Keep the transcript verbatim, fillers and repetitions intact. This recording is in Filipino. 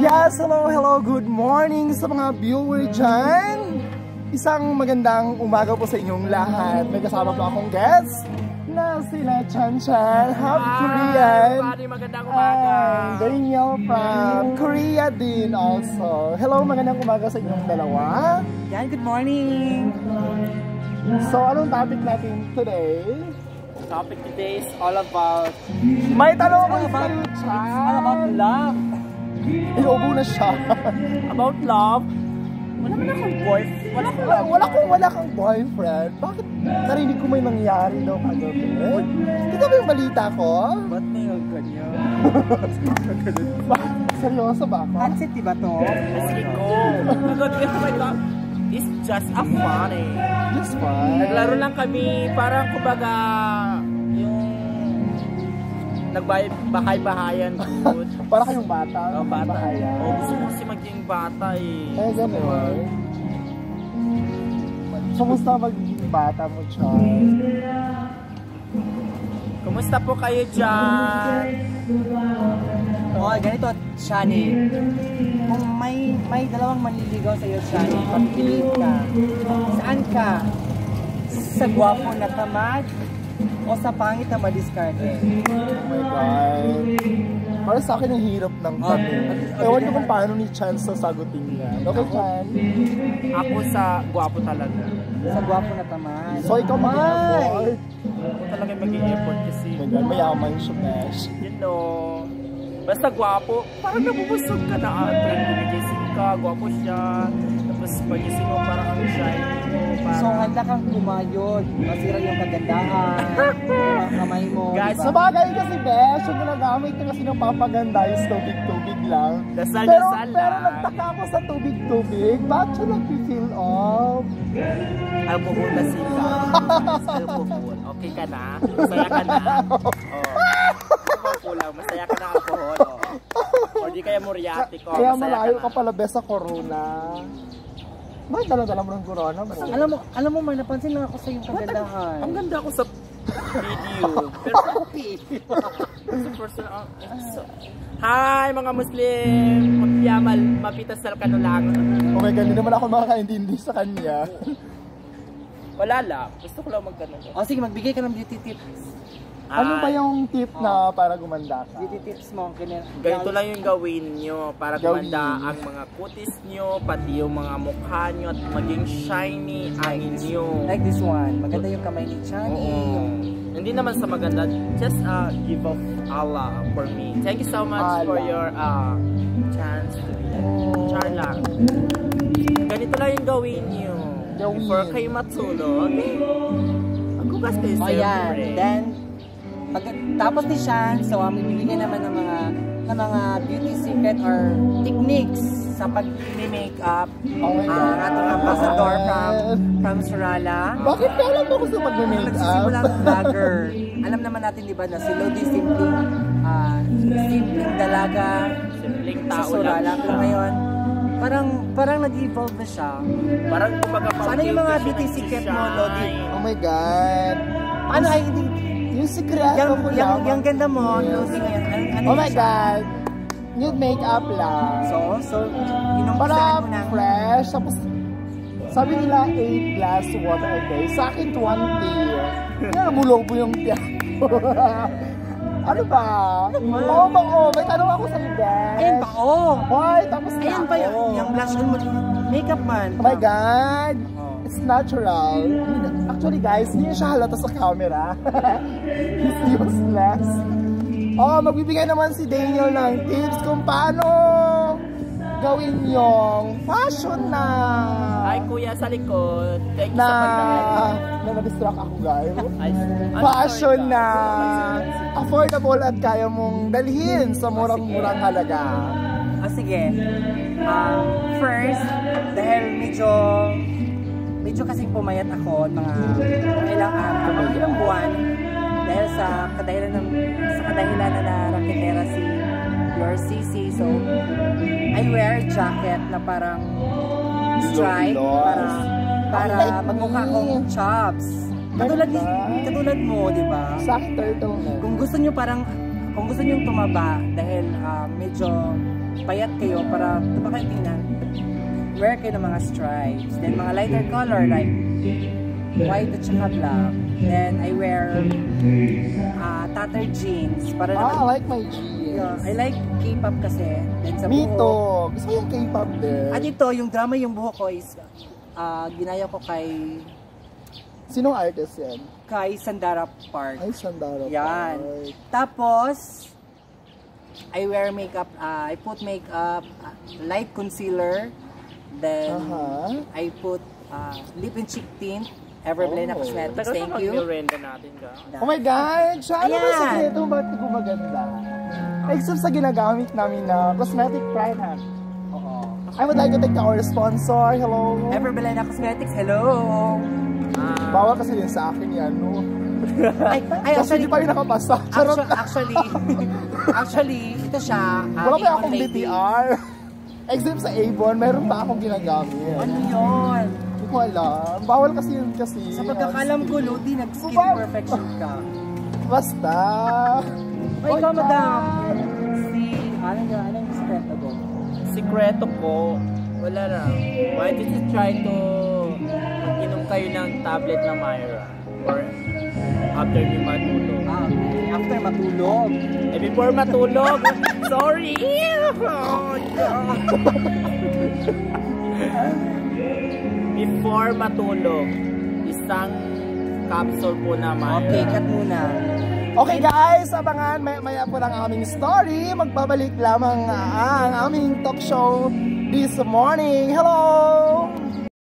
Yes, hello, hello, good morning sa mga viewer dyan. Isang magandang umaga po sa inyong lahat. May kasama po akong guest na sila Chan Chan, half Korean. Pari, magandang umaga. And Daniel from Korea din also. Hello, magandang umaga sa inyong dalawa. Yan, good morning. So, anong topic natin today? Topic today is all about... May tanong ako It's all about, sa'yo, it's Chan. all about love. Iubo na siya. About love? Wala man akong boyfriend. Wala akong Wala, love. wala kong wala kang boyfriend. Bakit narinig ko may nangyari daw kagabi? Hindi ka ba yung balita ko? Ba't may yung ganyan? Seryoso ba ako? Hansit, diba to? Sige ko. Kagabi, oh my God. It's just a fun eh. Just fun. Naglaro lang kami, parang kumbaga, yung nagbahay-bahayan food. Para kayong bata. Oh, bata. Bahaya. Oh, gusto ko kasi maging bata eh. Eh, gano'n. Kamusta magiging bata mo, Chan? Kumusta po kayo dyan? Oh, ganito, Shani. Kung may may dalawang manliligaw sa iyo, Shani, pagpiliin ka. Saan ka? Sa gwapo na tamad o sa pangit na madiskarte? Oh my God. Para sa akin, ang hirap ng tanong. Ewan ko kung paano ni Chan sasagutin niya. Okay, Chan? Ako sa gwapo talaga. Sa gwapo na tamad. So, ikaw mag-effort. Ako talaga mag-i-effort kasi. Oh my God, mayaman siya, Besh. You know, basta gwapo, parang nabubusog ka na ate. Gumigising ka, gwapo siya. Tapos pagising mo parang ang shiny mo. Parang... So, handa kang kumayod. Masira yung kagandahan. Yung kamay mo. Guys, Sa bagay kasi, Besh, yung ginagamit ko kasi ng papaganda is tubig-tubig lang. Dasal, Pero, dasal pero lang. nagtaka ako sa tubig-tubig. Bakit siya nag-feel off? Alcohol na sila. Alcohol. Okay ka na? Masaya ka na? Oo. Oh. Kulang. Masaya ka na alcohol. Oh. O di kaya muriatic. Oh. Kaya Masaya malayo ka ka pala, Besh, sa corona. Bakit dala-dala mo ng corona mo? Alam mo, alam mo, may napansin lang ako sa iyong kagandahan. Ang ganda ako sa video. Pero sa sa person, uh, so, hi mga Muslim! Magyamal, mapitas sa kanulang. Oh my God, hindi naman ako makakaintindi sa kanya. Wala lang. Gusto ko lang magkano. O sige, magbigay ka ng beauty tips. Ano ba yung tip na para gumanda ka? Beauty tips mo. Ganyan. Ganito lang yung gawin nyo para Gawin. gumanda ang mga kutis nyo, pati yung mga mukha nyo at maging shiny ang inyo. Like this one. Maganda yung kamay ni Chani. Oo. Hindi naman sa maganda, just uh, give off Allah for me. Thank you so much Allah. for your uh, chance to be Oh. char lang. Ganito lang yung gawin nyo. Gawin. Before kayo matulog, maghugas kayo O siyempre. yan. Then, pag, tapos ni Shan, so um, bibigyan naman ng mga ng mga beauty secret or techniques sa pag-makeup. Oh my Ang God. ating ambassador from, from Surala. Bakit ka alam mo ko sa mag-make up? Nagsisimula ng vlogger. Alam naman natin, di ba, na si Lodi simpleng, ah, simpleng dalaga Simpleng sa tao Surala. lang Pero siya. ngayon, parang parang nag-evolve na siya. Parang kumbaga So, ano yung mga beauty secret mo, Lodi? Oh my God. Paano ay hindi? Yung sikreto Yung, ko yung, lang. yung ganda mo, Yes. Lodi ngayon, ano, ano Oh my siya? God. Nude makeup lang. So, so, inumpisahan Para mo na. fresh. Tapos, sabi nila eight glass water a day. Sa akin, twenty. Kaya nabulog po yung tiyan ko. Ano ba? Oo, ba? Oh, may tanong ako sa guys. Ayan pa, oh! Hoy, tapos na Ayan pa ako. yung, yung blush on mo, makeup man. Oh my God. Oh. It's natural. Actually, guys, hindi siya halata sa camera. It's useless. Oh, magbibigay naman si Daniel ng tips kung paano gawin yung fashion na Ay kuya sa likod. Thank you na sa pagdahil. na na-distract ako, guys. Ay, I'm Fashion sorry, na guys. affordable at kaya mong dalhin sa murang-murang halaga. Ah, sige. Um, first, dahil medyo medyo kasing pumayat ako mga mga ilang araw, mga ilang buwan dahil sa kadahilan ng sa kadahilan na naraketera si Your C C. So, I wear jacket na parang stripe para para magmukha akong chops. Katulad ni katulad mo, di ba? Sa turtle na. Kung gusto niyo parang kung gusto niyo tumaba dahil uh, medyo payat kayo para baka tingnan, wear kayo ng mga stripes. Then mga lighter color like white at saka black. Then I wear uh, tattered jeans para Ah, I naman, like my jeans. yeah, I like K-pop kasi. Then sa Me buhok, too. Gusto ko yung K-pop din. at ito, yung drama yung buhok ko is uh, ginaya ko kay Sinong artist yan? kay Sandara Park. Ay, Sandara. Yan. Park. Tapos, I wear makeup, uh, I put makeup, uh, light concealer, then Aha. I put uh, lip and cheek tint, Everblend na Oh. Cosmetics, Pero thank sa you. mag-renda natin ka. Oh my God! Siya, ano ba Ayan. yung sekreto? Bakit ko maganda? Except sa ginagamit namin na cosmetic product. Oo. I would like to thank our sponsor. Hello. Everblend na Cosmetics, hello! Ah, Bawal kasi yun sa akin yan, no? Ay, ay Kasi actually, di pa rin nakapasa. Charot. actually, actually, actually, ito siya. uh, Wala pa Avon akong B Lady. T R. Except sa Avon, meron pa akong ginagamit. Ano yun? Hindi ko alam. Bawal kasi yun kasi. Sa pagkakalam ko, Lodi, nag-skin Bawal. perfection ka. Basta. Ay, ikaw, madam. Si, ano nga, anong sekreto ko? sikreto ko, wala lang. Why did you try to mag-inom kayo ng tablet na Myra? Or after nyo matulog? Ah, okay. After matulog. Eh, before matulog, sorry! Oh, God. Before matulog, isang capsule po na Myra. Okay, cut muna. Okay guys, abangan maya maya po ng aming story. Magbabalik lamang ah, ang aming talk show this morning. Hello!